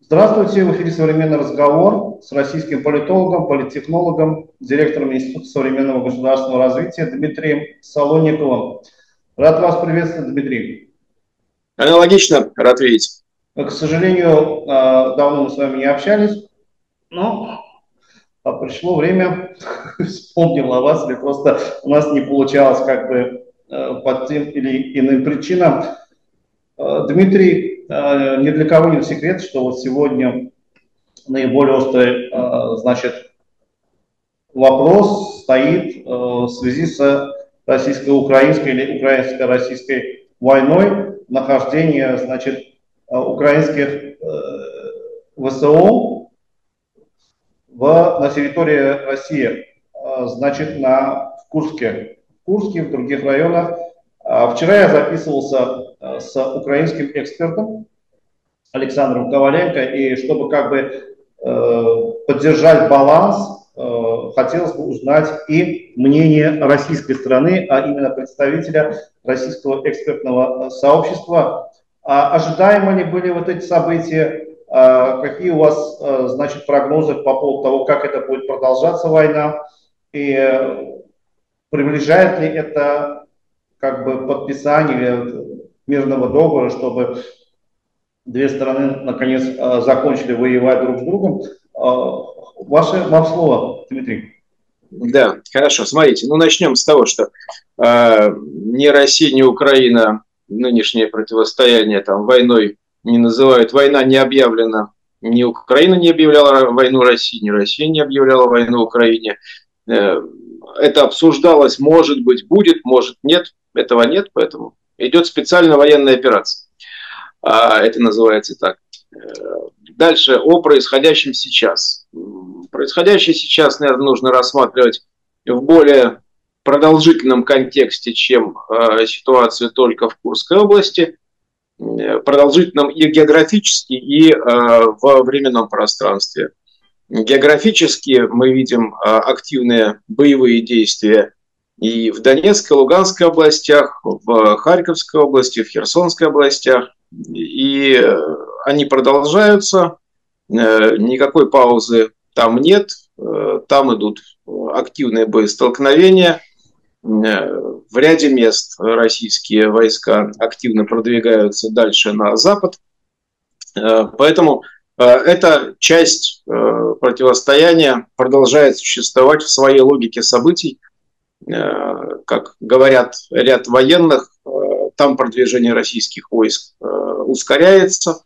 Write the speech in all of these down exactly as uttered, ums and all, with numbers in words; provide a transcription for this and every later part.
Здравствуйте, в эфире «Современный разговор» с российским политологом, политтехнологом, директором Института современного государственного развития Дмитрием Солонниковым. Рад вас приветствовать, Дмитрий. Аналогично, рад видеть. К сожалению, давно мы с вами не общались, но пришло время, вспомнил о вас, или просто у нас не получалось как бы по тем или иным причинам. Дмитрий, ни для кого не секрет, что вот сегодня наиболее острый, значит, вопрос стоит в связи с российско-украинской или украинско-российской войной, нахождение, значит, украинских ВСО в, на территории России, значит, на, в Курске, в Курске, в других районах. Вчера я записывался с украинским экспертом Александром Коваленко, и чтобы как бы поддержать баланс, хотелось бы узнать и мнение российской стороны, а именно представителя российского экспертного сообщества. Ожидаемо ли были вот эти события? Какие у вас, значит, прогнозы по поводу того, как это будет продолжаться война? И приближает ли это как бы подписание мирного договора, чтобы две стороны наконец закончили воевать друг с другом? Ваше, вам слово, Дмитрий. Да, хорошо. Смотрите, ну начнем с того, что э, ни Россия, ни Украина нынешнее противостояние там войной не называют. Война не объявлена. Ни Украина не объявляла войну России, ни Россия не объявляла войну Украине. Э, это обсуждалось, может быть, будет, может, нет. Этого нет, поэтому идет специальная военная операция. А, это называется так. Дальше о происходящем сейчас. Происходящее сейчас, наверное, нужно рассматривать в более продолжительном контексте, чем э, ситуацию только в Курской области. Продолжительном и географически, и э, во временном пространстве. Географически мы видим э, активные боевые действия и в Донецкой, Луганской областях, в Харьковской области, в Херсонской областях. И они продолжаются, никакой паузы там нет, там идут активные боестолкновения. В ряде мест российские войска активно продвигаются дальше на запад. Поэтому эта часть противостояния продолжает существовать в своей логике событий. Как говорят ряд военных, там продвижение российских войск ускоряется.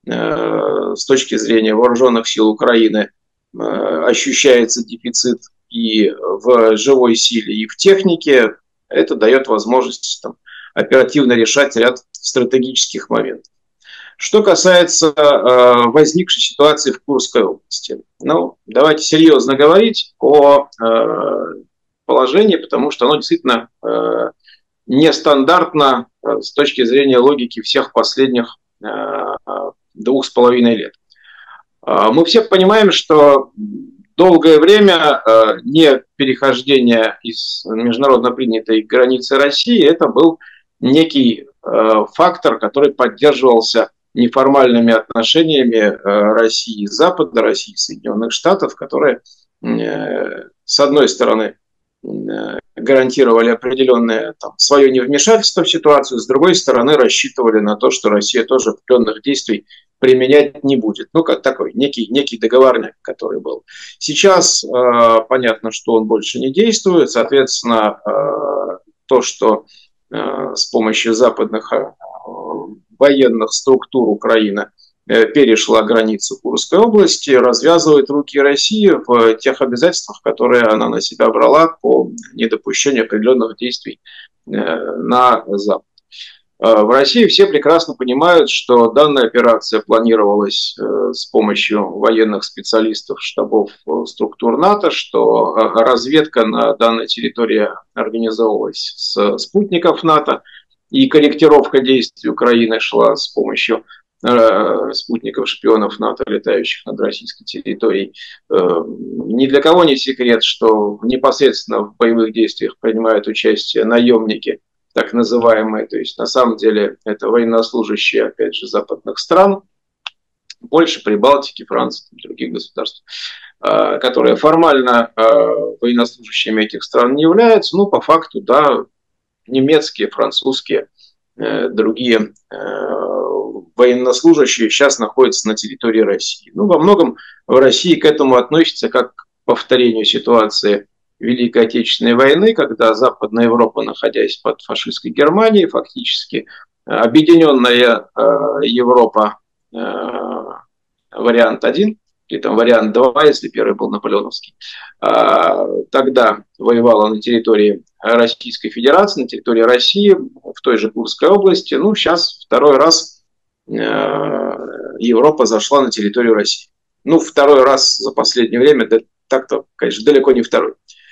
С точки зрения вооруженных сил Украины ощущается дефицит и в живой силе, и в технике. Это дает возможность там оперативно решать ряд стратегических моментов. Что касается возникшей ситуации в Курской области. Ну, давайте серьезно говорить о положении, потому что оно действительно нестандартно с точки зрения логики всех последних двух с половиной лет. Мы все понимаем, что долгое время не перехождение из международно принятой границы России, это был некий фактор, который поддерживался неформальными отношениями России и Запада, России и Соединенных Штатов, которые, с одной стороны, гарантировали определенное там, свое невмешательство в ситуацию, с другой стороны рассчитывали на то, что Россия тоже определенных действий применять не будет. Ну, как такой некий, некий договорняк, который был. Сейчас э, понятно, что он больше не действует, соответственно, э, то, что э, с помощью западных э, военных структур Украины перешла границу Курской области, развязывает руки России в тех обязательствах, которые она на себя брала по недопущению определенных действий на Запад. В России все прекрасно понимают, что данная операция планировалась с помощью военных специалистов штабов структур НАТО, что разведка на данной территории организовывалась с спутников НАТО, и корректировка действий Украины шла с помощью спутников шпионов НАТО, летающих над российской территорией. Ни для кого не секрет, что непосредственно в боевых действиях принимают участие наемники, так называемые, то есть на самом деле это военнослужащие, опять же, западных стран. Польши, Прибалтики, Франции и других государств, которые формально военнослужащими этих стран не являются, ну, по факту, да, немецкие, французские, другие военнослужащие сейчас находятся на территории России. Ну, во многом в России к этому относится как к повторению ситуации Великой Отечественной войны, когда Западная Европа, находясь под фашистской Германией, фактически объединенная Европа, вариант один, или там вариант два, если первый был наполеоновский, тогда воевала на территории Российской Федерации, на территории России, в той же Курской области. Ну, сейчас второй раз Европа зашла на территорию России. Ну, второй раз за последнее время, да, так-то, конечно, далеко не второй.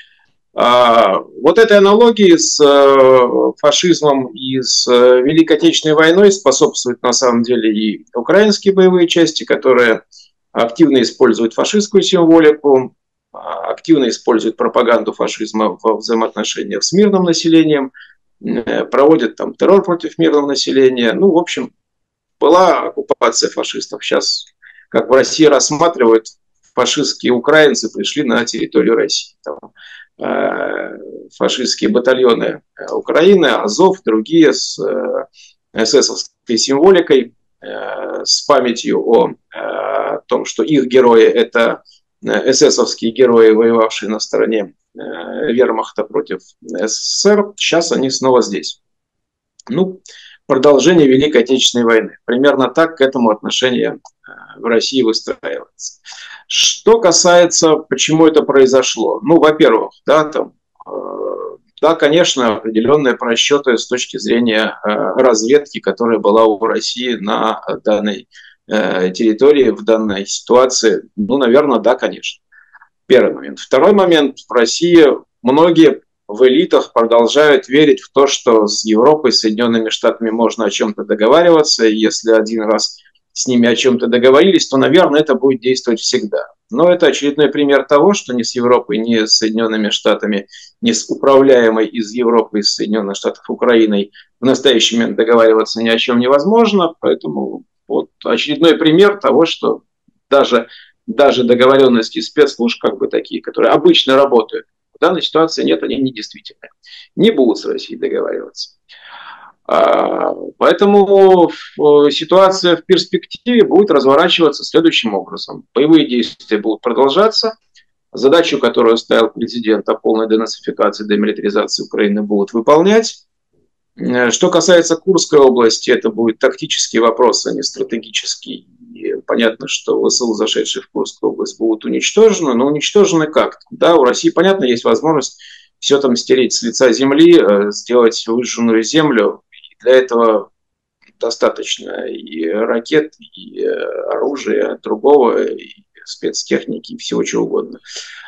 Вот этой аналогии с фашизмом и с Великой Отечественной войной способствуют на самом деле и украинские боевые части, которые активно используют фашистскую символику, активно используют пропаганду фашизма во взаимоотношениях с мирным населением, проводят там террор против мирного населения. Ну, в общем, была оккупация фашистов. Сейчас, как в России рассматривают, фашистские украинцы пришли на территорию России. Там, э, фашистские батальоны Украины, Азов, другие с э, эсэсовской символикой, э, с памятью о э, том, что их герои – это эсэсовские герои, воевавшие на стороне э, вермахта против СССР. Сейчас они снова здесь. Ну, продолжение Великой Отечественной войны. Примерно так к этому отношение в России выстраивается. Что касается, почему это произошло. Ну, во-первых, да, там, э, да, конечно, определенные просчеты с точки зрения э, разведки, которая была у России на данной э, территории, в данной ситуации. Ну, наверное, да, конечно. Первый момент. Второй момент. В России многие в элитах продолжают верить в то, что с Европой, с Соединенными Штатами можно о чем-то договариваться, и если один раз с ними о чем-то договорились, то, наверное, это будет действовать всегда. Но это очередной пример того, что ни с Европой, ни с Соединенными Штатами, ни с управляемой из Европы, из Соединенных Штатов Украиной в настоящий момент договариваться ни о чем невозможно. Поэтому вот очередной пример того, что даже, даже договоренности спецслужб, как бы такие, которые обычно работают, в данной ситуации нет, они недействительны. Не будут с Россией договариваться. Поэтому ситуация в перспективе будет разворачиваться следующим образом. Боевые действия будут продолжаться. Задачу, которую ставил президент о полной денацификации, демилитаризации Украины, будут выполнять. Что касается Курской области, это будет тактический вопрос, а не стратегический. И понятно, что ВСУ, зашедшие в Курскую область, будут уничтожены, но уничтожены как? Да, у России, понятно, есть возможность все там стереть с лица земли, сделать выжженную землю. И для этого достаточно и ракет, и оружия другого, и спецтехники, и всего чего угодно.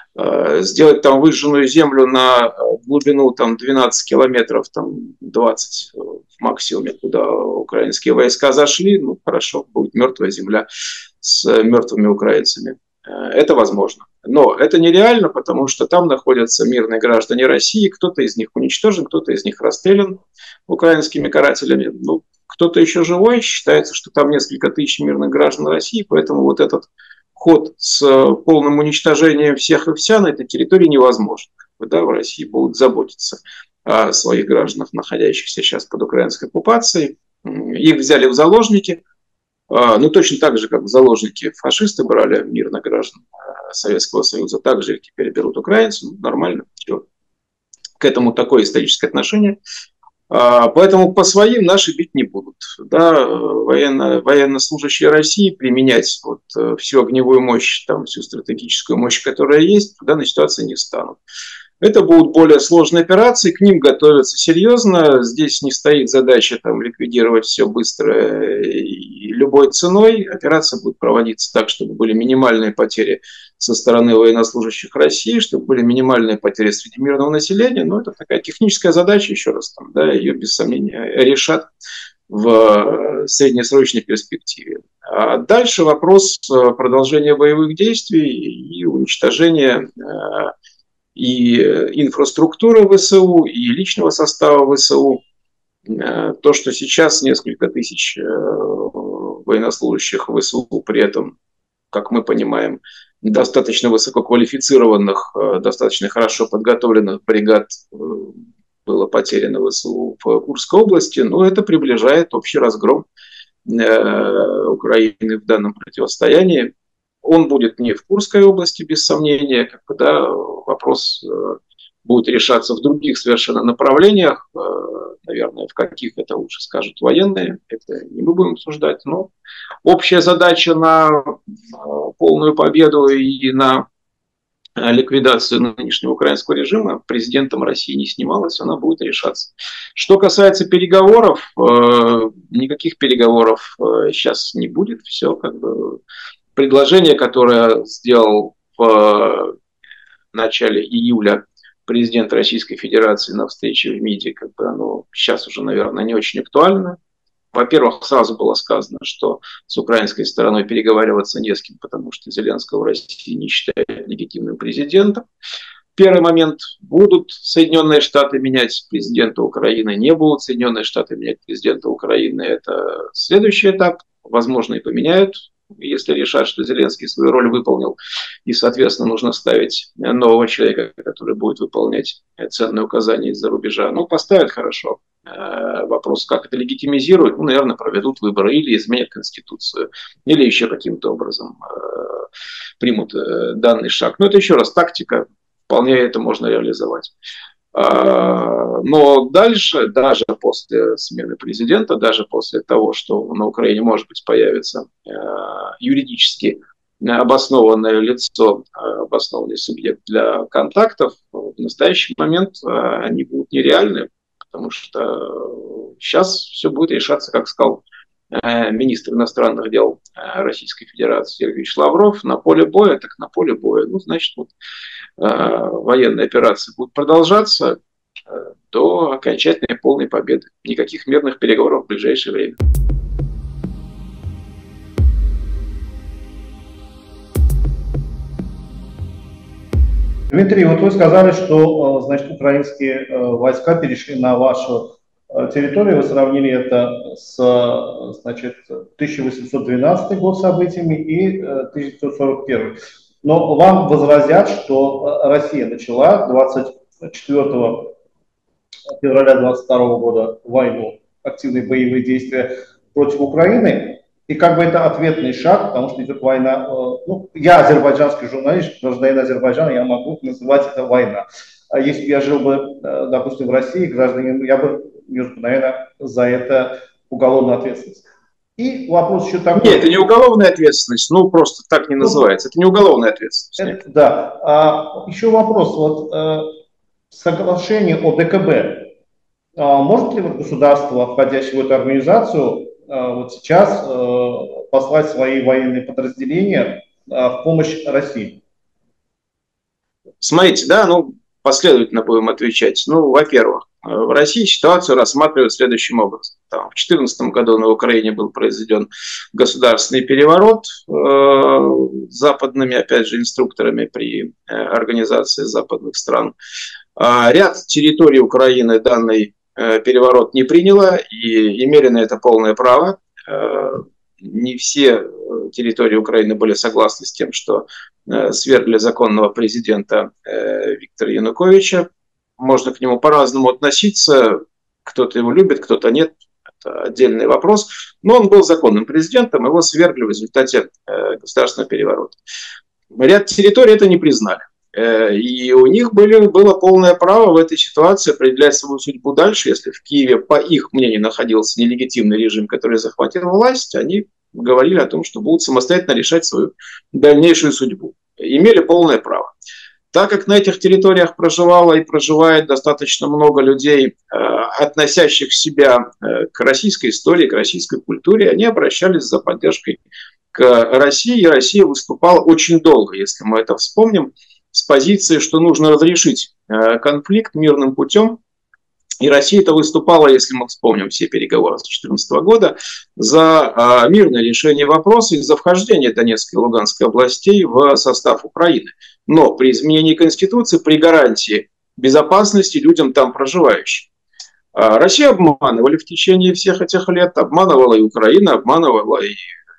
Сделать там выжженную землю на глубину там, двенадцать километров, там, двадцать в максимуме, куда украинские войска зашли, ну хорошо, будет мертвая земля с мертвыми украинцами. Это возможно. Но это нереально, потому что там находятся мирные граждане России, кто-то из них уничтожен, кто-то из них расстрелян украинскими карателями. Ну, кто-то еще живой, считается, что там несколько тысяч мирных граждан России, поэтому вот этот ход с полным уничтожением всех и вся на этой территории невозможен. Да, в России будут заботиться о своих гражданах, находящихся сейчас под украинской оккупацией. Их взяли в заложники. Ну, точно так же, как в заложники фашисты брали мирных граждан Советского Союза, так же их теперь берут украинцы. Ну, нормально. Все. К этому такое историческое отношение. Поэтому по своим наши бить не будут. Да, военно, военнослужащие России применять вот всю огневую мощь, там, всю стратегическую мощь, которая есть, в данной ситуации не станут. Это будут более сложные операции, к ним готовятся серьезно. Здесь не стоит задача там, ликвидировать все быстро и любой ценой. Операция будет проводиться так, чтобы были минимальные потери со стороны военнослужащих России, чтобы были минимальные потери среди мирного населения. Но это такая техническая задача, еще раз, там, да, ее без сомнения решат в среднесрочной перспективе. А дальше вопрос продолжения боевых действий и уничтожения и инфраструктуры ВСУ, и личного состава ВСУ. То, что сейчас несколько тысяч военнослужащих ВСУ, при этом, как мы понимаем, достаточно высококвалифицированных, достаточно хорошо подготовленных бригад было потеряно ВСУ в Курской области, но это приближает общий разгром Украины в данном противостоянии. Он будет не в Курской области, без сомнения, когда вопрос будет решаться в других совершенно направлениях, наверное, в каких это лучше скажут военные, это не мы будем обсуждать, но общая задача на полную победу и на ликвидацию нынешнего украинского режима президентом России не снималась, она будет решаться. Что касается переговоров, никаких переговоров сейчас не будет. Все как бы предложение, которое сделал в начале июля президент Российской Федерации на встрече в МИДе, как бы оно сейчас уже, наверное, не очень актуально. Во-первых, сразу было сказано, что с украинской стороной переговариваться не с кем, потому что Зеленского в России не считают легитимным президентом. Первый момент: будут Соединенные Штаты менять президента Украины, не будут Соединенные Штаты менять президента Украины. Это следующий этап. Возможно, и поменяют, если решат, что Зеленский свою роль выполнил, и, соответственно, нужно ставить нового человека, который будет выполнять ценные указания из-за рубежа. Ну, поставят хорошо. Вопрос, как это легитимизируют, ну, наверное, проведут выборы или изменят Конституцию, или еще каким-то образом примут данный шаг. Но это еще раз тактика, вполне это можно реализовать. Но дальше, даже после смены президента, даже после того, что на Украине, может быть, появится юридически обоснованное лицо, обоснованный субъект для контактов, в настоящий момент они будут нереальны, потому что сейчас все будет решаться, как сказал министр иностранных дел Российской Федерации Сергей Лавров, на поле боя, так на поле боя. Ну, значит, вот, военная операция будет продолжаться до окончательной полной победы. Никаких мирных переговоров в ближайшее время. Дмитрий, вот вы сказали, что, значит, украинские войска перешли на вашу территорию. Вы сравнили это с, значит, тысяча восемьсот двенадцатый год событиями и тысяча девятьсот сорок первый. Но вам возразят, что Россия начала двадцать четвёртого февраля двадцать второго года войну, активные боевые действия против Украины. И как бы это ответный шаг, потому что идет война. Ну, я азербайджанский журналист, гражданин Азербайджана, я могу называть это война. А если бы я жил бы, допустим, в России, гражданин, я бы нес, наверное, за это уголовную ответственность. И вопрос еще такой. Нет, это не уголовная ответственность, ну просто так не называется. Это не уголовная ответственность. Это, да. А, еще вопрос. Вот э, соглашение о ДКБ. А, может ли вот государство, входящее в эту организацию, э, вот сейчас э, послать свои военные подразделения э, в помощь России? Смотрите, да, ну последовательно будем отвечать. Ну, во-первых, в России ситуацию рассматривают следующим образом. Там, в две тысячи четырнадцатом году на Украине был произведен государственный переворот э, западными, опять же, инструкторами при э, организации западных стран. А ряд территорий Украины данный э, переворот не приняло и имели на это полное право. Э, не все территории Украины были согласны с тем, что э, свергли законного президента э, Виктора Януковича. Можно к нему по-разному относиться. Кто-то его любит, кто-то нет. Это отдельный вопрос. Но он был законным президентом, его свергли в результате э, государственного переворота. Ряд территорий это не признали. Э, и у них были, было полное право в этой ситуации определять свою судьбу дальше. Если в Киеве, по их мнению, находился нелегитимный режим, который захватил власть, они говорили о том, что будут самостоятельно решать свою дальнейшую судьбу. Имели полное право. Так как на этих территориях проживало и проживает достаточно много людей, относящих себя к российской истории, к российской культуре, они обращались за поддержкой к России, и Россия выступала очень долго, если мы это вспомним, с позиции, что нужно разрешить конфликт мирным путем. И Россия это выступала, если мы вспомним все переговоры с две тысячи четырнадцатого года, за мирное решение вопроса и за вхождение Донецкой и Луганской областей в состав Украины. Но при изменении Конституции, при гарантии безопасности людям там проживающим. Россию обманывали в течение всех этих лет, обманывала и Украина, обманывала и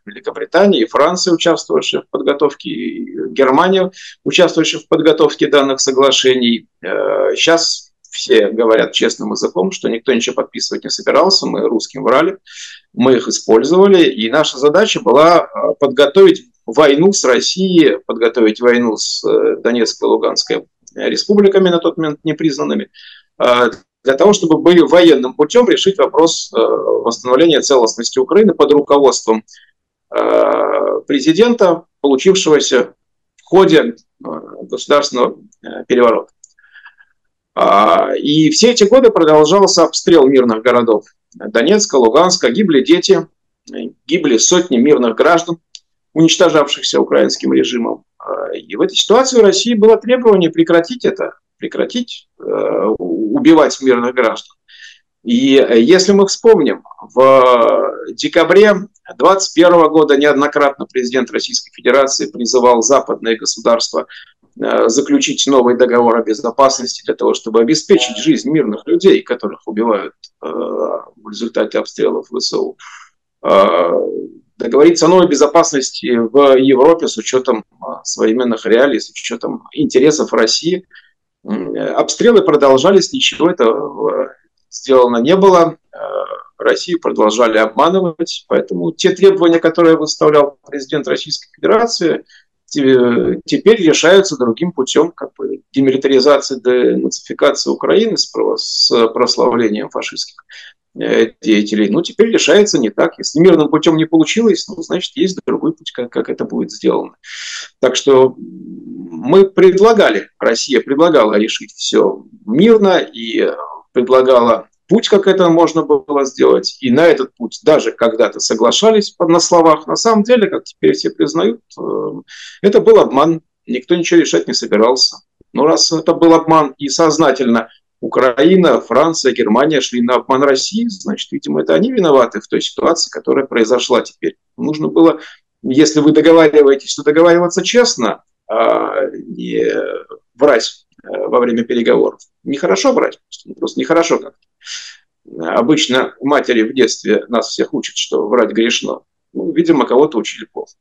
Великобритания, и Франция, участвовавшая в подготовке, и Германия, участвовавшая в подготовке данных соглашений. Сейчас все говорят честным языком, что никто ничего подписывать не собирался, мы русским врали, мы их использовали, и наша задача была подготовить войну с Россией, подготовить войну с Донецкой и Луганской республиками, на тот момент непризнанными, для того, чтобы были военным путем решить вопрос восстановления целостности Украины под руководством президента, получившегося в ходе государственного переворота. И все эти годы продолжался обстрел мирных городов Донецка, Луганска, гибли дети, гибли сотни мирных граждан, уничтожавшихся украинским режимом. И в этой ситуации у России было требование прекратить это, прекратить э, убивать мирных граждан. И если мы вспомним, в декабре две тысячи двадцать первого года неоднократно президент Российской Федерации призывал западные государства э, заключить новый договор о безопасности для того, чтобы обеспечить жизнь мирных людей, которых убивают э, в результате обстрелов ВСУ. Э, договориться о новой безопасности в Европе с учетом современных реалий, с учетом интересов России. Обстрелы продолжались, ничего этого сделано не было. Россию продолжали обманывать. Поэтому те требования, которые выставлял президент Российской Федерации, теперь решаются другим путем, как бы демилитаризации, денацификации Украины с прославлением фашистских деятелей. Ну, теперь решается не так. Если мирным путем не получилось, ну, значит, есть другой путь, как, как это будет сделано. Так что мы предлагали, Россия предлагала решить все мирно и предлагала путь, как это можно было сделать. И на этот путь даже когда-то соглашались на словах. На самом деле, как теперь все признают, это был обман. Никто ничего решать не собирался. Но раз это был обман и сознательно Украина, Франция, Германия шли на обман России, значит, видимо, это они виноваты в той ситуации, которая произошла теперь. Нужно было, если вы договариваетесь, то договариваться честно, а не врать во время переговоров. Нехорошо брать, просто нехорошо как-то. Обычно матери в детстве нас всех учат, что врать грешно. Ну, видимо, кого-то учили плохо.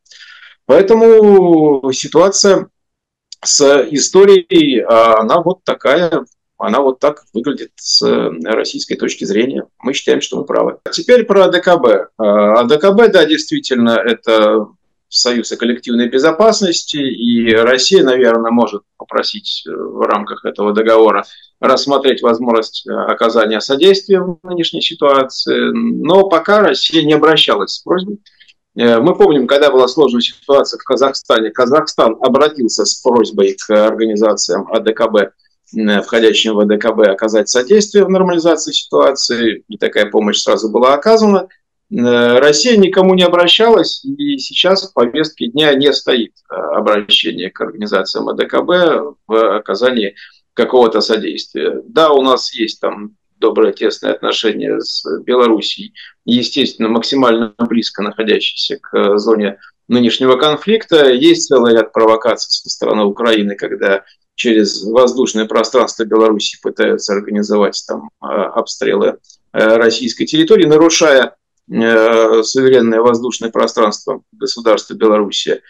Поэтому ситуация с историей, она вот такая, она вот так выглядит с российской точки зрения. Мы считаем, что мы правы. Теперь про АДКБ. АДКБ, да, действительно, это Союз о коллективной безопасности, и Россия, наверное, может попросить в рамках этого договора рассмотреть возможность оказания содействия в нынешней ситуации, но пока Россия не обращалась с просьбой. Мы помним, когда была сложная ситуация в Казахстане, Казахстан обратился с просьбой к организациям АДКБ, входящим в АДКБ, оказать содействие в нормализации ситуации, и такая помощь сразу была оказана. Россия никому не обращалась, и сейчас в повестке дня не стоит обращение к организациям АДКБ в оказании какого-то содействия. Да, у нас есть там добрые тесные отношения с Белоруссией, естественно, максимально близко находящейся к зоне нынешнего конфликта. Есть целый ряд провокаций со стороны Украины, когда через воздушное пространство Беларуси пытаются организовать там обстрелы российской территории, нарушая суверенное воздушное пространство государства Белоруссия.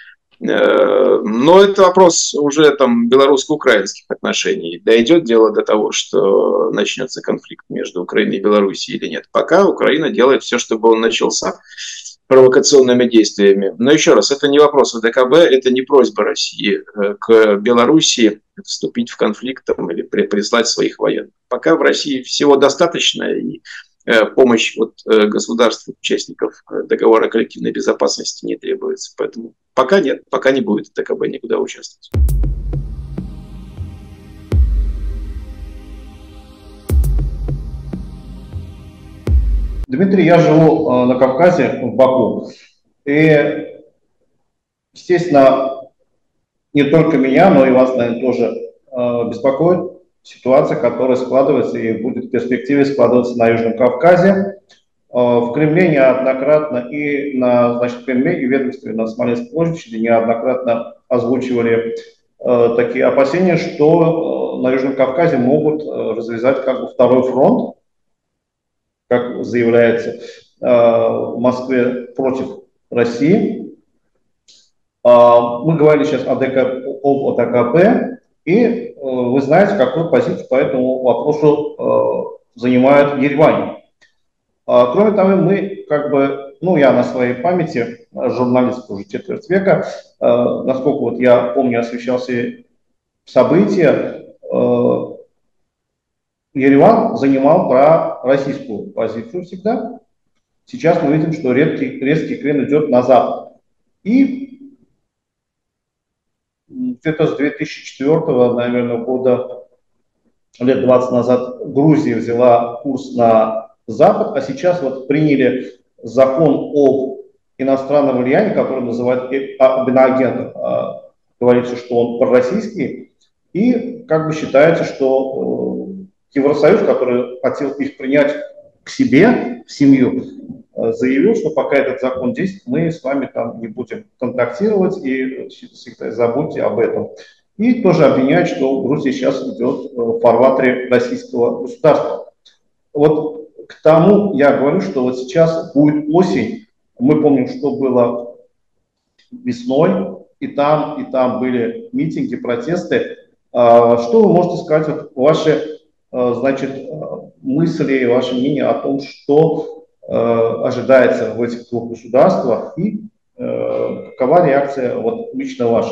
Но это вопрос уже там белорусско-украинских отношений. Дойдет дело до того, что начнется конфликт между Украиной и Белоруссией или нет. Пока Украина делает все, чтобы он начался провокационными действиями. Но еще раз, это не вопрос АДКБ, это не просьба России к Белоруссии вступить в конфликт там, или прислать своих военных. Пока в России всего достаточно, и помощь от государств-участников договора о коллективной безопасности не требуется. Поэтому пока нет, пока не будет АДКБ никуда участвовать. Дмитрий, я живу на Кавказе, в Баку. И, естественно, не только меня, но и вас, наверное, тоже беспокоит ситуация, которая складывается и будет в перспективе складываться на Южном Кавказе. В Кремле неоднократно и на, значит, Кремле и ведомстве на Смоленской площади неоднократно озвучивали э, такие опасения, что э, на Южном Кавказе могут э, развязать как бы второй фронт, как заявляется э, в Москве, против России. Мы говорили сейчас о ДК, об ДКП, и вы знаете, какую позицию по этому вопросу занимает Ереван. Кроме того, мы как бы, ну я на своей памяти, журналист уже четверть века, насколько вот я помню, освещал все события, Ереван занимал пророссийскую позицию всегда. Сейчас мы видим, что резкий, резкий крен идет на запад. И где-то с две тысячи четвёртого, наверное, года, лет двадцать назад, Грузия взяла курс на запад, а сейчас вот приняли закон об иностранном влиянии, который называют иноагентом. Говорится, что он пророссийский. И как бы считается, что Евросоюз, который хотел их принять к себе, в семью, заявил, что пока этот закон действует, мы с вами там не будем контактировать и всегда забудьте об этом. И тоже обвиняют, что Грузия сейчас идет в фарватере российского государства. Вот к тому я говорю, что вот сейчас будет осень. Мы помним, что было весной, и там, и там были митинги, протесты. Что вы можете сказать, вот ваши, значит, мысли, ваше мнение о том, что ожидается в этих двух государствах, и какова реакция вот лично ваша?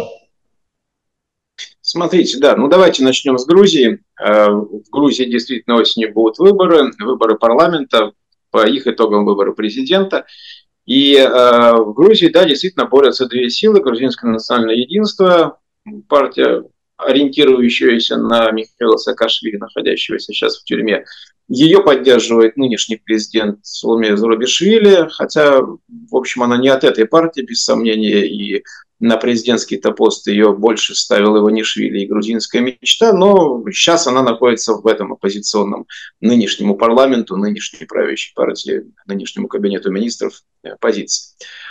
Смотрите, да, ну давайте начнем с Грузии. В Грузии действительно осенью будут выборы, выборы парламента, по их итогам выборы президента. И э, в Грузии, да, действительно борются две силы. Грузинское национальное единство, партия, ориентирующаяся на Михаила Саакашвили, находящегося сейчас в тюрьме. Ее поддерживает нынешний президент Саломе Зурабишвили, хотя, в общем, она не от этой партии, без сомнения, и на президентский-то пост ее больше ставил Иванишвили и грузинская мечта, но сейчас она находится в этом оппозиционном нынешнему парламенту, нынешней правящей партии, нынешнему кабинету министров позиции.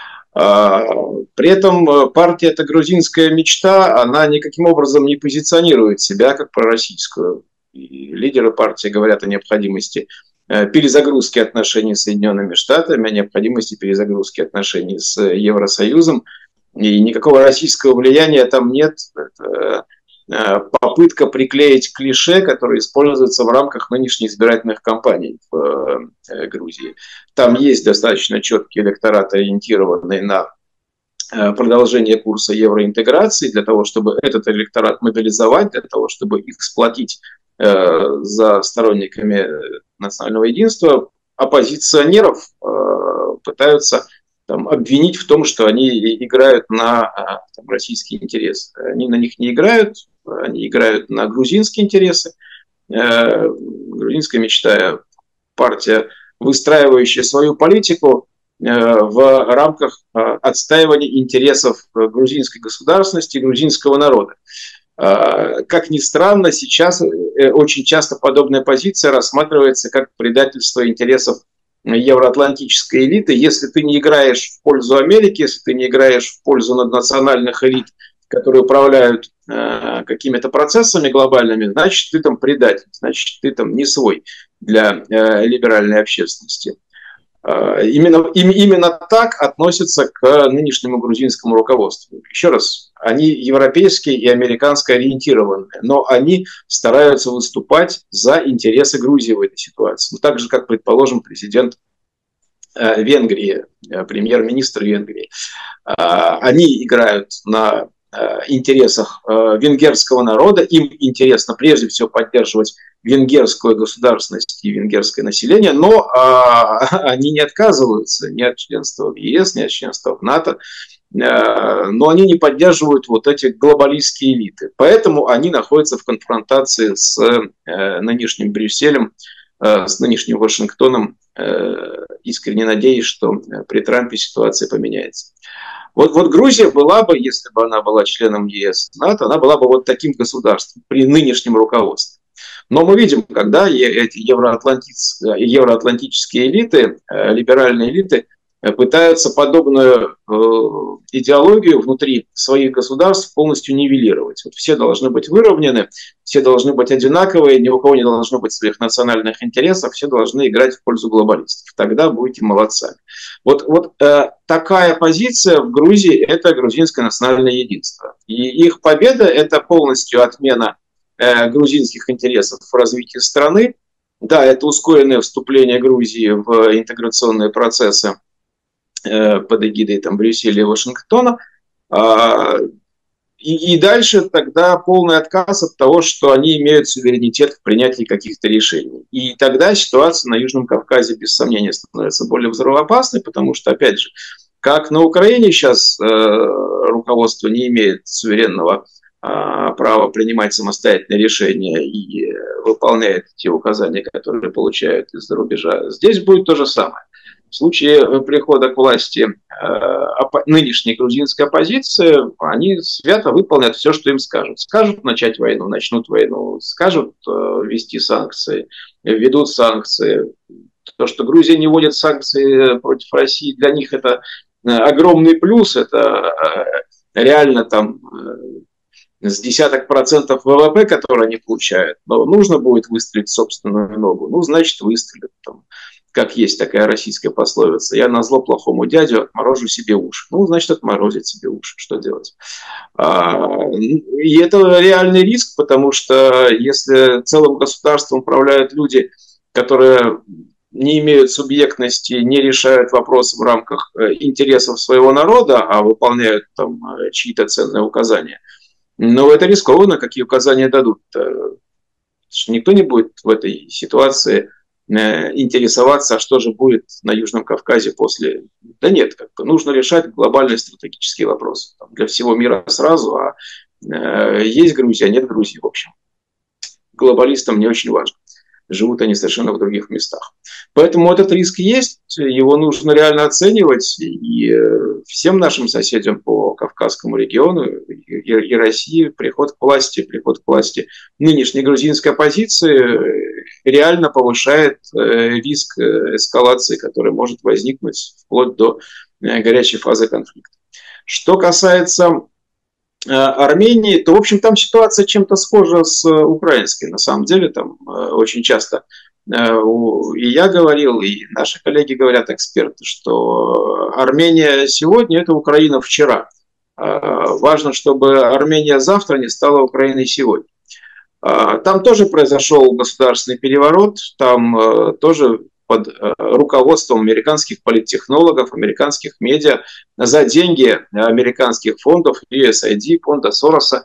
При этом партия «Это грузинская мечта», она никаким образом не позиционирует себя как пророссийскую. И лидеры партии говорят о необходимости перезагрузки отношений с Соединенными Штатами, о необходимости перезагрузки отношений с Евросоюзом. И никакого российского влияния там нет. Это попытка приклеить клише, которые используются в рамках нынешних избирательных кампаний в Грузии. Там есть достаточно четкий электорат, ориентированный на продолжение курса евроинтеграции, для того, чтобы этот электорат мобилизовать, для того, чтобы их сплотить за сторонниками национального единства. Оппозиционеров пытаются там, обвинить в том, что они играют на там, российские интересы. Они на них не играют, они играют на грузинские интересы. Грузинская мечта, партия, выстраивающая свою политику в рамках отстаивания интересов грузинской государственности и грузинского народа. Как ни странно, сейчас очень часто подобная позиция рассматривается как предательство интересов евроатлантической элиты. Если ты не играешь в пользу Америки, если ты не играешь в пользу наднациональных элит, которые управляют э, какими-то процессами глобальными, значит, ты там предатель, значит, ты там не свой для э, либеральной общественности. Э, именно, им, именно так относятся к нынешнему грузинскому руководству. Еще раз, они европейские и американско ориентированные, но они стараются выступать за интересы Грузии в этой ситуации. Ну, так же, как, предположим, президент э, Венгрии, э, премьер-министр Венгрии. Э, они играют на интересах венгерского народа. Им интересно прежде всего поддерживать венгерскую государственность и венгерское население, но а, они не отказываются ни от членства в ЕС, ни от членства в НАТО, а, но они не поддерживают вот эти глобалистские элиты. Поэтому они находятся в конфронтации с а, нынешним Брюсселем, а, с нынешним Вашингтоном, а, искренне надеясь, что при Трампе ситуация поменяется. Вот, вот Грузия была бы, если бы она была членом ЕС, НАТО, она была бы вот таким государством при нынешнем руководстве. Но мы видим, когда эти евроатлантические элиты, либеральные элиты, пытаются подобную э, идеологию внутри своих государств полностью нивелировать. Вот все должны быть выровнены, все должны быть одинаковые, ни у кого не должно быть своих национальных интересов, все должны играть в пользу глобалистов. Тогда будете молодцами. Вот, вот э, такая позиция в Грузии – это грузинское национальное единство. И их победа – это полностью отмена э, грузинских интересов в развитии страны. Да, это ускоренное вступление Грузии в интеграционные процессы под эгидой там, Брюсселя и Вашингтона. И, и дальше тогда полный отказ от того, что они имеют суверенитет в принятии каких-то решений. И тогда ситуация на Южном Кавказе без сомнения становится более взрывоопасной, потому что, опять же, как на Украине сейчас э, руководство не имеет суверенного э, права принимать самостоятельные решения и выполняет те указания, которые получают из-за рубежа, здесь будет то же самое. В случае прихода к власти э, нынешней грузинской оппозиции, они свято выполнят все, что им скажут. Скажут начать войну, начнут войну. Скажут э, ввести санкции, введут санкции. То, что Грузия не вводит санкции против России, для них это огромный плюс. Это э, реально там э, с десяток процентов ВВП, которые они получают. Но нужно будет выстрелить в собственную ногу. Ну, значит, выстрелят там. Как есть такая российская пословица: я назло плохому дядю отморожу себе уши. Ну, значит, отморозить себе уши. Что делать? И это реальный риск, потому что если целым государством управляют люди, которые не имеют субъектности, не решают вопросы в рамках интересов своего народа, а выполняют там чьи-то ценные указания, но это рискованно, какие указания дадут. Никто не будет в этой ситуации интересоваться, а что же будет на Южном Кавказе после... Да нет, как бы нужно решать глобальные стратегические вопросы. Там, для всего мира сразу, а э, есть Грузия, нет Грузии, в общем. Глобалистам не очень важно. Живут они совершенно в других местах. Поэтому этот риск есть, его нужно реально оценивать. И всем нашим соседям по Кавказскому региону, и России, приход к власти, приход к власти нынешней грузинской оппозиции реально повышает риск эскалации, который может возникнуть вплоть до горячей фазы конфликта. Что касается Армении, то, в общем, там ситуация чем-то схожа с украинской. На самом деле, там очень часто и я говорил, и наши коллеги говорят, эксперты, что Армения сегодня – это Украина вчера. Важно, чтобы Армения завтра не стала Украиной сегодня. Там тоже произошел государственный переворот, там тоже под руководством американских политтехнологов, американских медиа, за деньги американских фондов, ю эс ай ди, фонда Сороса,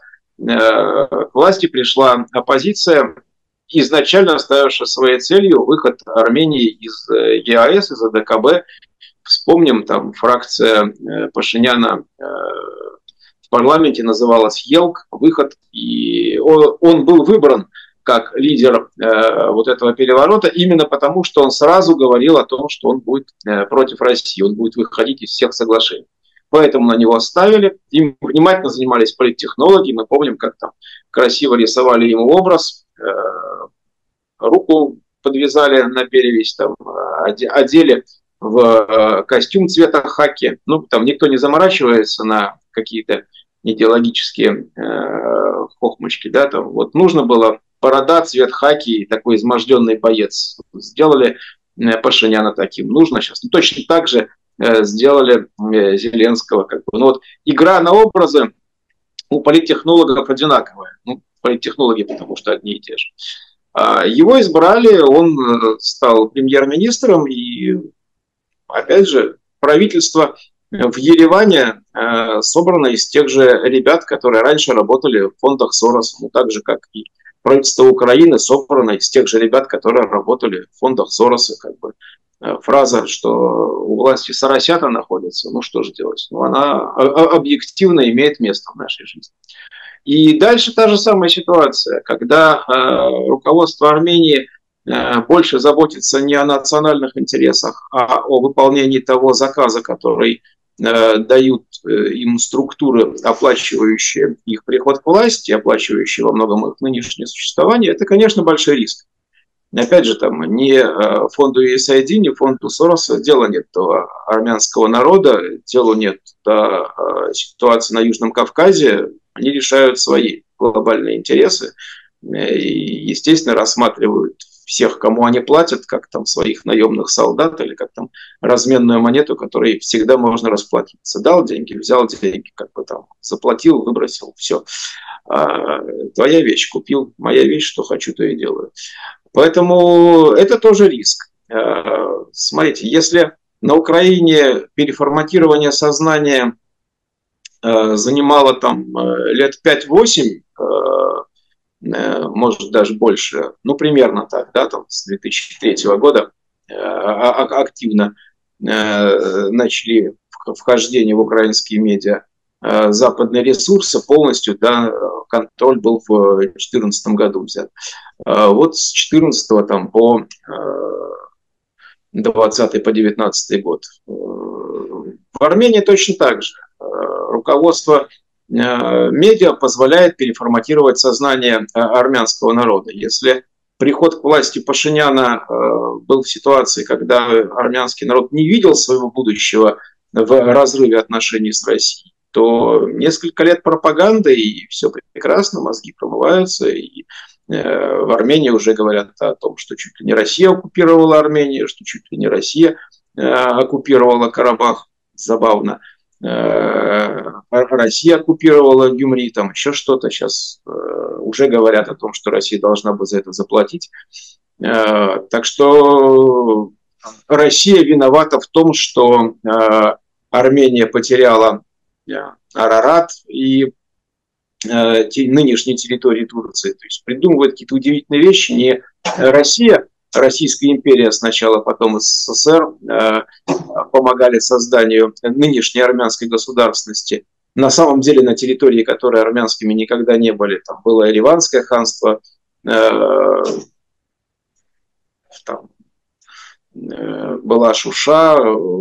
к власти пришла оппозиция, изначально ставившая своей целью выход Армении из е а эс, из а дэ ка бэ. Вспомним, там фракция Пашиняна в парламенте называлась ЕЛК, выход, и он, он был выбран как лидер э, вот этого переворота именно потому, что он сразу говорил о том, что он будет э, против России, он будет выходить из всех соглашений. Поэтому на него ставили, им внимательно занимались политтехнологи, мы помним, как там красиво рисовали ему образ, э, руку подвязали на перевязь, там, одели в э, костюм цвета хаки, ну, там никто не заморачивается на какие-то идеологические э, хохмочки, да, там, вот нужно было борода, цвет хаки, такой изможденный боец. Сделали Пашиняна таким. Нужно сейчас. Ну, точно так же э, сделали э, Зеленского. Как бы. Ну, вот, игра на образы у политтехнологов одинаковая. Ну, политтехнологи, потому что одни и те же. А его избрали, он стал премьер-министром, и, опять же, правительство в Ереване э, собрано из тех же ребят, которые раньше работали в фондах Сороса, ну, так же, как и правительство Украины собрано из тех же ребят, которые работали в фондах Сороса. Как бы. Фраза, что у власти соросята находятся, ну что же делать? Ну, она объективно имеет место в нашей жизни. И дальше та же самая ситуация, когда э, руководство Армении э, больше заботится не о национальных интересах, а о выполнении того заказа, который дают им структуры, оплачивающие их приход к власти, оплачивающие во многом их нынешнее существование, это, конечно, большой риск. Опять же, там ни фонду ю эс эй ай ди, ни фонду Сороса дела нет до армянского народа, дела нет до ситуации на Южном Кавказе. Они решают свои глобальные интересы и, естественно, рассматривают всех, кому они платят, как там своих наемных солдат или как там разменную монету, которой всегда можно расплатиться. Дал деньги, взял деньги, как бы там заплатил, выбросил, все. А, твоя вещь, купил, моя вещь, что хочу, то и делаю. Поэтому это тоже риск. Смотрите, если на Украине переформатирование сознания занимало там лет пять-восемь, может даже больше, ну примерно так, да, там с две тысячи третьего года активно начали вхождение в украинские медиа западные ресурсы, полностью, да, контроль был в две тысячи четырнадцатом году взят. Вот с две тысячи четырнадцатого там по двадцатый, по девятнадцатый год. В Армении точно так же. Руководство медиа позволяет переформатировать сознание армянского народа. Если приход к власти Пашиняна был в ситуации, когда армянский народ не видел своего будущего в разрыве отношений с Россией, то несколько лет пропаганды, и все прекрасно, мозги промываются, и э, в Армении уже говорят о том, что чуть ли не Россия оккупировала Армению, что чуть ли не Россия э, оккупировала Карабах, забавно, э, Россия оккупировала Гюмри, там еще что-то, сейчас э, уже говорят о том, что Россия должна бы за это заплатить. Э, так что Россия виновата в том, что э, Армения потеряла Арарат и э, нынешней территории Турции. То есть придумывают какие-то удивительные вещи. Не Россия, Российская империя сначала, потом СССР э, помогали созданию нынешней армянской государственности. На самом деле на территории, которые армянскими никогда не были, там было Ереванское ханство, э, там, э, была Шуша,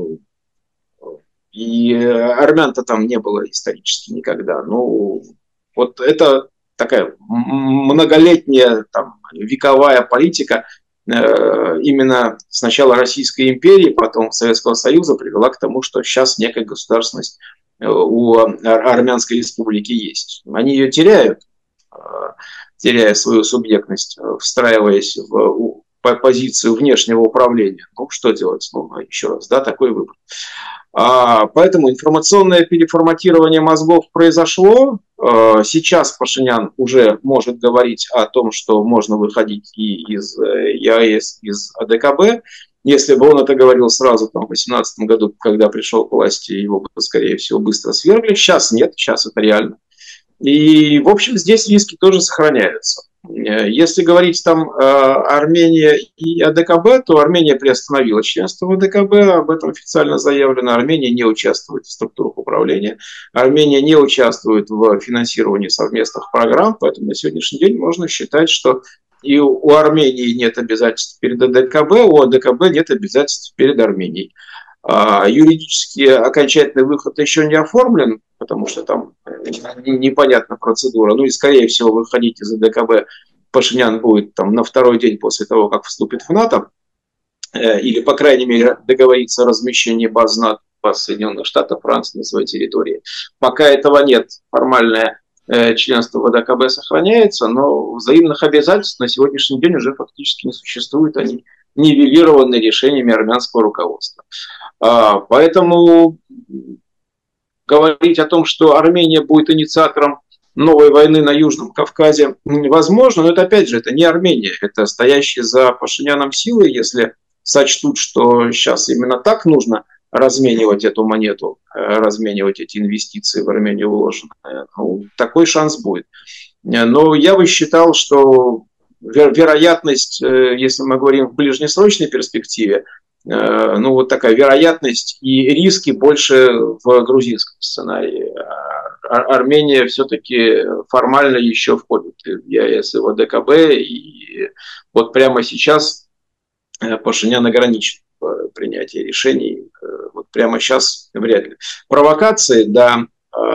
и армян-то там не было исторически никогда. Ну, вот это такая многолетняя, там, вековая политика э, именно сначала Российской империи, потом Советского Союза привела к тому, что сейчас некая государственность у Армянской республики есть. Они ее теряют, э, теряя свою субъектность, встраиваясь в позицию внешнего управления. Ну, что делать? Ну, еще раз, да, такой выбор. А, поэтому информационное переформатирование мозгов произошло. А, сейчас Пашинян уже может говорить о том, что можно выходить и из ЕАЭС, из АДКБ. Если бы он это говорил сразу там, в две тысячи восемнадцатом году, когда пришел к власти, его бы, скорее всего, быстро свергли. Сейчас нет, сейчас это реально. И, в общем, здесь риски тоже сохраняются. Если говорить там Армения и АДКБ, то Армения приостановила членство в АДКБ, об этом официально заявлено. Армения не участвует в структурах управления, Армения не участвует в финансировании совместных программ, поэтому на сегодняшний день можно считать, что и у Армении нет обязательств перед АДКБ, у АДКБ нет обязательств перед Арменией. А юридически окончательный выход еще не оформлен, потому что там непонятна процедура. Ну и, скорее всего, выходить из АДКБ Пашинян будет там, на второй день после того, как вступит в НАТО, или, по крайней мере, договориться о размещении баз НАТО, баз Соединенных Штатов, Франции на своей территории. Пока этого нет, формальное членство в АДКБ сохраняется, но взаимных обязательств на сегодняшний день уже фактически не существует. Они нивелированы решениями армянского руководства. Поэтому говорить о том, что Армения будет инициатором новой войны на Южном Кавказе, невозможно. Но это, опять же, это не Армения, это стоящие за Пашиняном силы. Если сочтут, что сейчас именно так нужно разменивать эту монету, разменивать эти инвестиции в Армению вложенные, ну, такой шанс будет. Но я бы считал, что вероятность, если мы говорим в ближнесрочной перспективе, ну вот такая вероятность и риски больше в грузинском сценарии. Армения все-таки формально еще входит в ЕАЭС и в АДКБ, и вот прямо сейчас Пашинян ограничен в принятии решений. Вот прямо сейчас вряд ли. Провокации, да,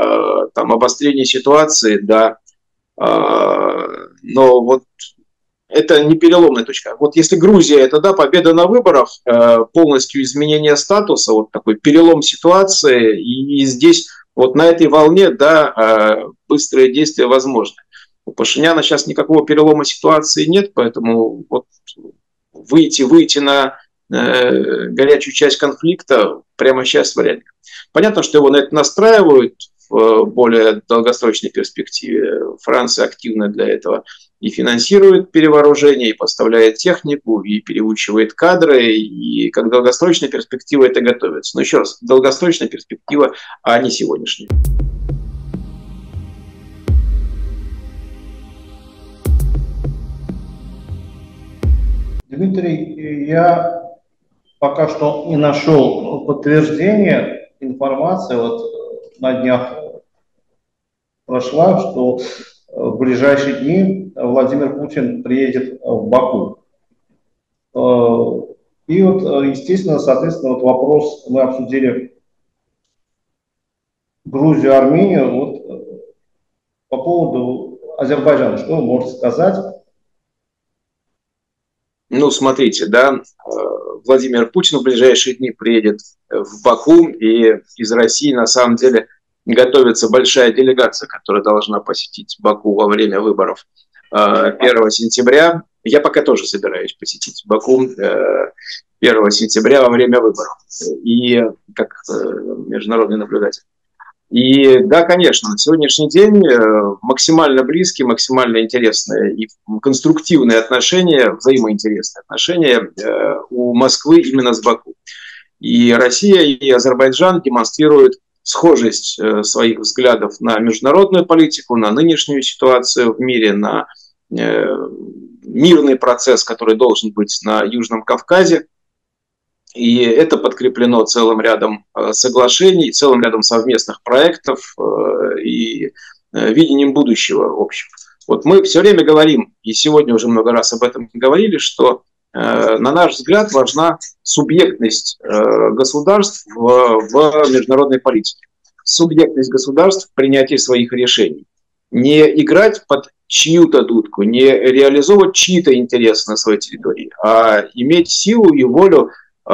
там обострение ситуации, да, но вот это не переломная точка. Вот если Грузия – это, да, победа на выборах, полностью изменение статуса, вот такой перелом ситуации, и здесь вот на этой волне, да, быстрые действия возможны. У Пашиняна сейчас никакого перелома ситуации нет, поэтому вот выйти, выйти на э, горячую часть конфликта прямо сейчас вряд ли. Понятно, что его на это настраивают в более долгосрочной перспективе. Франция активно для этого и финансирует перевооружение, и поставляет технику, и переучивает кадры, и как долгосрочная перспектива это готовится. Но еще раз, долгосрочная перспектива, а не сегодняшняя. Дмитрий, я пока что не нашел подтверждения информации. Вот на днях прошла, что в ближайшие дни Владимир Путин приедет в Баку. И вот, естественно, соответственно, вот вопрос мы обсудили Грузию, Армению. Вот по поводу Азербайджана, что вы можете сказать? Ну, смотрите, да, Владимир Путин в ближайшие дни приедет в Баку, и из России на самом деле готовится большая делегация, которая должна посетить Баку во время выборов первого сентября. Я пока тоже собираюсь посетить Баку первого сентября во время выборов, и как международный наблюдатель. И да, конечно, на сегодняшний день максимально близкие, максимально интересные и конструктивные отношения, взаимоинтересные отношения у Москвы именно с Баку. И Россия, и Азербайджан демонстрируют схожесть своих взглядов на международную политику, на нынешнюю ситуацию в мире, на мирный процесс, который должен быть на Южном Кавказе. И это подкреплено целым рядом соглашений, целым рядом совместных проектов и видением будущего общего. Вот мы все время говорим, и сегодня уже много раз об этом говорили, что, на наш взгляд, важна субъектность государств в, в международной политике. Субъектность государств в принятии своих решений. Не играть под чью-то дудку, не реализовывать чьи-то интересы на своей территории, а иметь силу и волю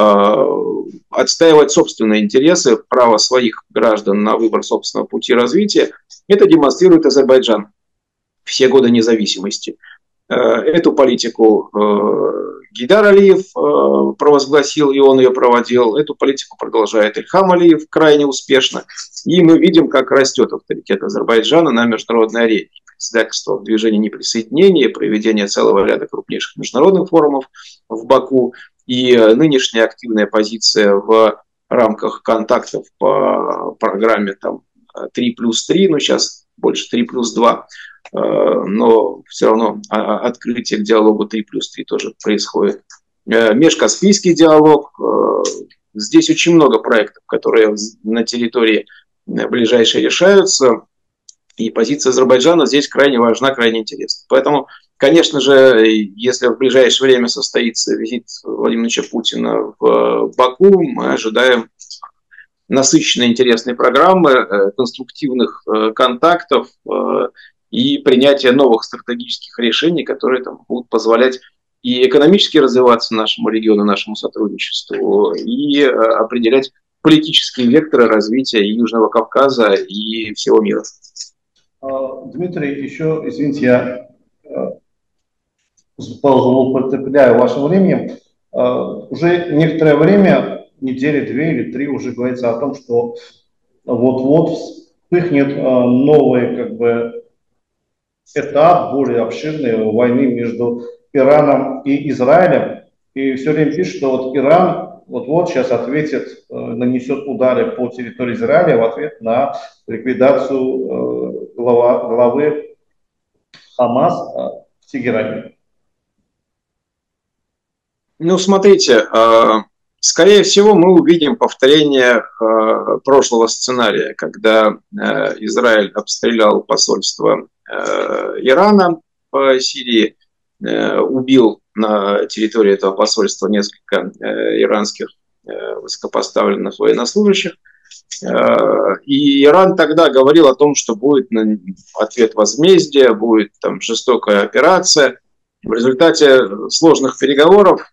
отстаивать собственные интересы, право своих граждан на выбор собственного пути развития. Это демонстрирует Азербайджан все годы независимости. Эту политику Гейдар Алиев провозгласил, и он ее проводил. Эту политику продолжает Ильхам Алиев крайне успешно. И мы видим, как растет авторитет Азербайджана на международной арене. Председательство в движении неприсоединения, проведение целого ряда крупнейших международных форумов в Баку. И нынешняя активная позиция в рамках контактов по программе там, три плюс три, ну сейчас больше три плюс два, но все равно открытие к диалогу три плюс три тоже происходит. Межкаспийский диалог. Здесь очень много проектов, которые на территории ближайшей решаются. И позиция Азербайджана здесь крайне важна, крайне интересна. Поэтому, конечно же, если в ближайшее время состоится визит Владимира Ильича Путина в Баку, мы ожидаем насыщенной интересной программы, конструктивных контактов и принятия новых стратегических решений, которые там будут позволять и экономически развиваться нашему региону, нашему сотрудничеству, и определять политические векторы развития Южного Кавказа и всего мира. Дмитрий, еще, извините, я злоупотребляю вашим временем. Уже некоторое время, недели две или три, уже говорится о том, что вот-вот вспыхнет новый как бы этап, более обширной войны между Ираном и Израилем. И все время пишут, что вот Иран вот-вот сейчас ответит, нанесет удары по территории Израиля в ответ на ликвидацию глава, главы Хамас в Тегеране. Ну, смотрите, скорее всего, мы увидим повторение прошлого сценария, когда Израиль обстрелял посольство Ирана в Сирии, убил на территории этого посольства несколько иранских высокопоставленных военнослужащих. И Иран тогда говорил о том, что будет ответ возмездия, будет там жестокая операция. В результате сложных переговоров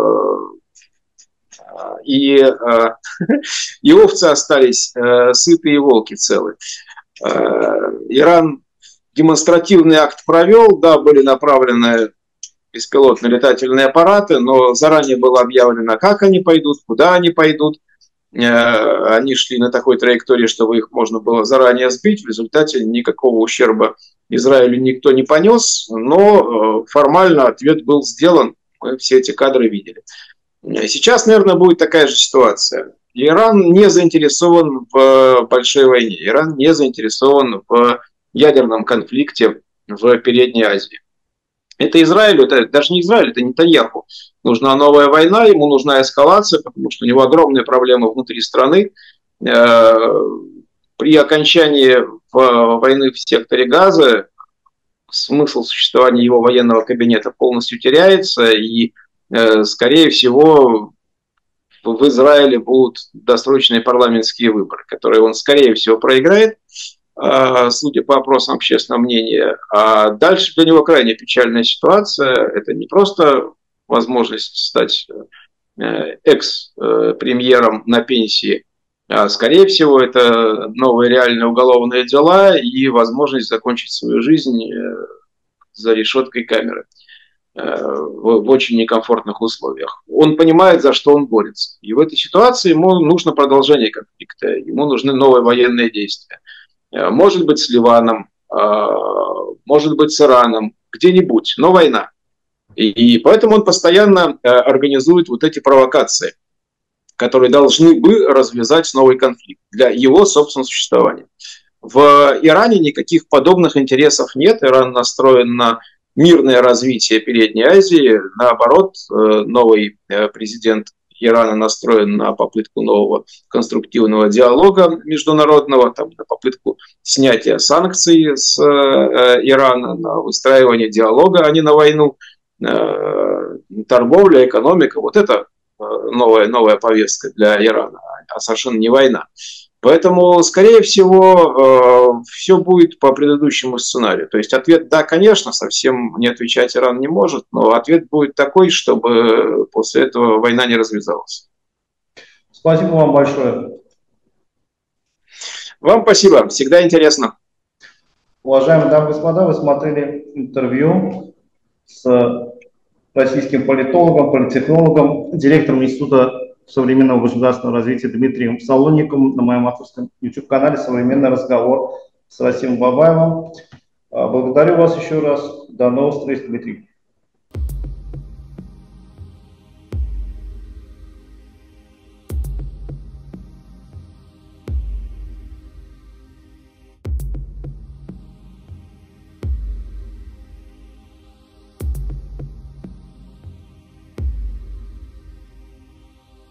и, и овцы остались сытые, и волки целы. Иран демонстративный акт провел, да, были направлены беспилотные летательные аппараты, но заранее было объявлено, как они пойдут, куда они пойдут. Они шли на такой траектории, чтобы их можно было заранее сбить. В результате никакого ущерба Израилю никто не понес, но формально ответ был сделан. Мы все эти кадры видели. Сейчас, наверное, будет такая же ситуация. Иран не заинтересован в большой войне. Иран не заинтересован в ядерном конфликте в Передней Азии. Это Израилю, это даже не Израиль, это Нетаньяху. Нужна новая война, ему нужна эскалация, потому что у него огромные проблемы внутри страны. При окончании войны в секторе Газа смысл существования его военного кабинета полностью теряется, и, скорее всего, в Израиле будут досрочные парламентские выборы, которые он, скорее всего, проиграет, судя по опросам общественного мнения. А дальше для него крайне печальная ситуация. Это не просто возможность стать экс-премьером на пенсии, а, скорее всего, это новые реальные уголовные дела и возможность закончить свою жизнь за решеткой камеры в очень некомфортных условиях. Он понимает, за что он борется. И в этой ситуации ему нужно продолжение конфликта, ему нужны новые военные действия. Может быть, с Ливаном, может быть, с Ираном, где-нибудь, но война. И, и поэтому он постоянно организует вот эти провокации, которые должны бы развязать новый конфликт для его собственного существования. В Иране никаких подобных интересов нет. Иран настроен на мирное развитие Передней Азии. Наоборот, новый президент Ирана настроен на попытку нового конструктивного диалога международного, там, на попытку снятия санкций с э, Ирана, на выстраивание диалога, а не на войну. Э, торговля, экономика, вот это э, новая, новая повестка для Ирана, а совершенно не война. Поэтому, скорее всего, э, все будет по предыдущему сценарию. То есть ответ «да», конечно, совсем не отвечать Иран не может, но ответ будет такой, чтобы после этого война не развязалась. Спасибо вам большое. Вам спасибо, всегда интересно. Уважаемые дамы и господа, вы смотрели интервью с российским политологом, политтехнологом, директором Института современного государственного развития Дмитрием Солонниковым на моем авторском YouTube-канале «Современный разговор» с Расимом Бабаевым. Благодарю вас еще раз. До новых встреч, Дмитрий.